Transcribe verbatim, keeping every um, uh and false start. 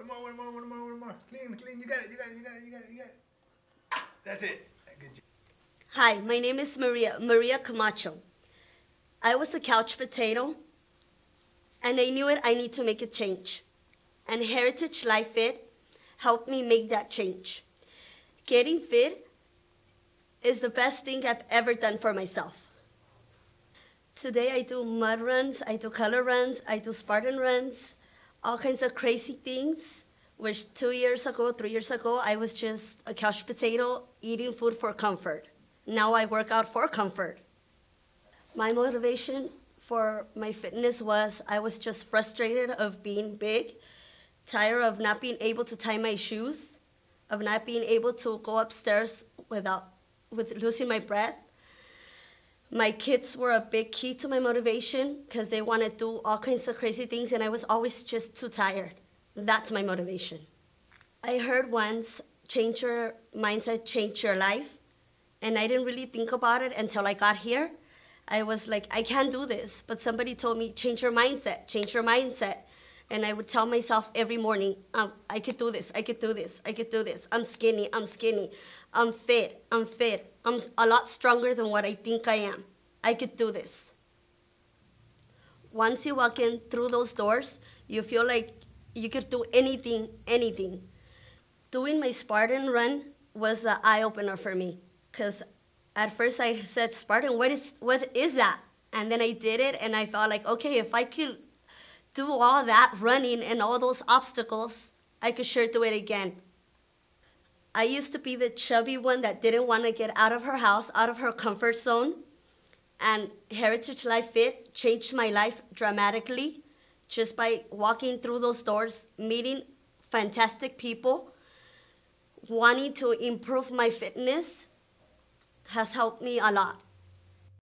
One more, one more, one more, one more. Clean, clean. You got it, you got it, you got it, you got it, you got it. That's it. Good job. Hi, my name is Maria, Maria Camacho. I was a couch potato, and I knew it, I need to make a change. And Heritage LifeFit helped me make that change. Getting fit is the best thing I've ever done for myself. Today I do mud runs, I do color runs, I do Spartan runs, all kinds of crazy things, which two years ago, three years ago, I was just a couch potato eating food for comfort. Now I work out for comfort. My motivation for my fitness was I was just frustrated of being big, tired of not being able to tie my shoes, of not being able to go upstairs without with losing my breath. My kids were a big key to my motivation because they want to do all kinds of crazy things, and I was always just too tired. That's my motivation. I heard once, change your mindset, change your life, and I didn't really think about it until I got here. I was like, I can't do this, but somebody told me, change your mindset, change your mindset. And I would tell myself every morning, um, I could do this, I could do this, I could do this. I'm skinny, I'm skinny. I'm fit, I'm fit. I'm a lot stronger than what I think I am. I could do this. Once you walk in through those doors, you feel like you could do anything, anything. Doing my Spartan run was an eye-opener for me, because at first I said, Spartan, what is, what is that? And then I did it, and I felt like, okay, if I could do all that running and all those obstacles, I could sure do it again. I used to be the chubby one that didn't want to get out of her house, out of her comfort zone. And Heritage LifeFit changed my life dramatically just by walking through those doors, meeting fantastic people, wanting to improve my fitness has helped me a lot.